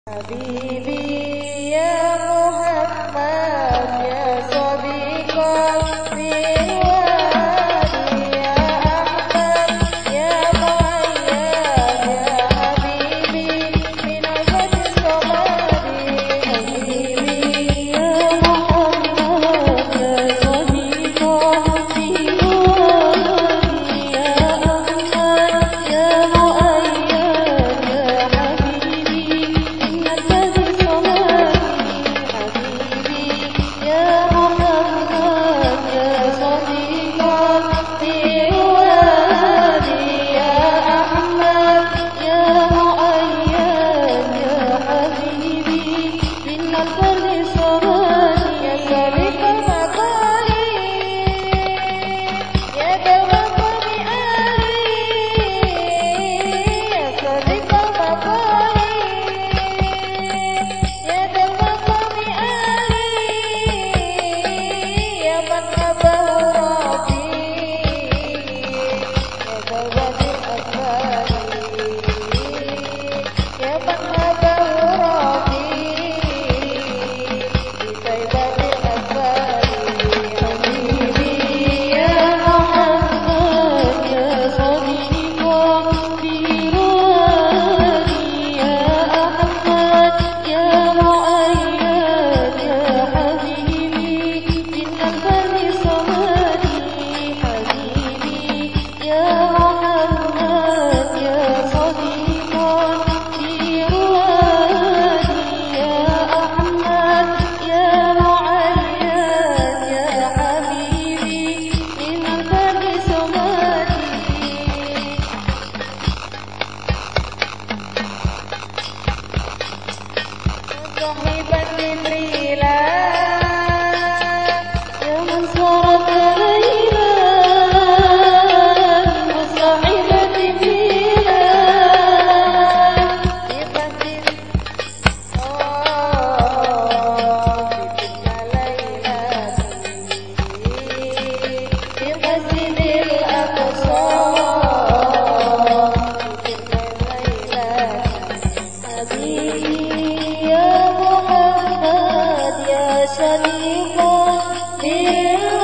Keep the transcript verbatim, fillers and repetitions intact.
حبيبي يا محمد يا صديق الرضوان يا أحمد يا مؤيد يا حبيبي من أجل صمدي حبيبي يا محمد يا صديق الرضوان يا أحمد يا مؤيد يا حبيبي من أجل صمدي حبيبي يا محمد يا صديق الرضوان يا أحمد يا مؤيد يا حبيبي من أجل صمدي يا صديق مقالي يا دوام آلي يا صديق مقالي يا دوام آلي يا من أباه ربي يا دوام الأسفار يا من أباه ربي بطيبة الأسفار حبيبي يا محمد يا صديق الرضوان يا أحمد يا مؤيد يا حبيبي من أجل صمدي حبيبي يا محمد يا صديق الرضوان يا أحمد يا مؤيد يا حبيبي من أجل صمدي صاحبا لليلى يا من صارت ليلى وصاحبة الليلى في مسجد في مسجد الأقصى في حبيبي يا محمد يا صديق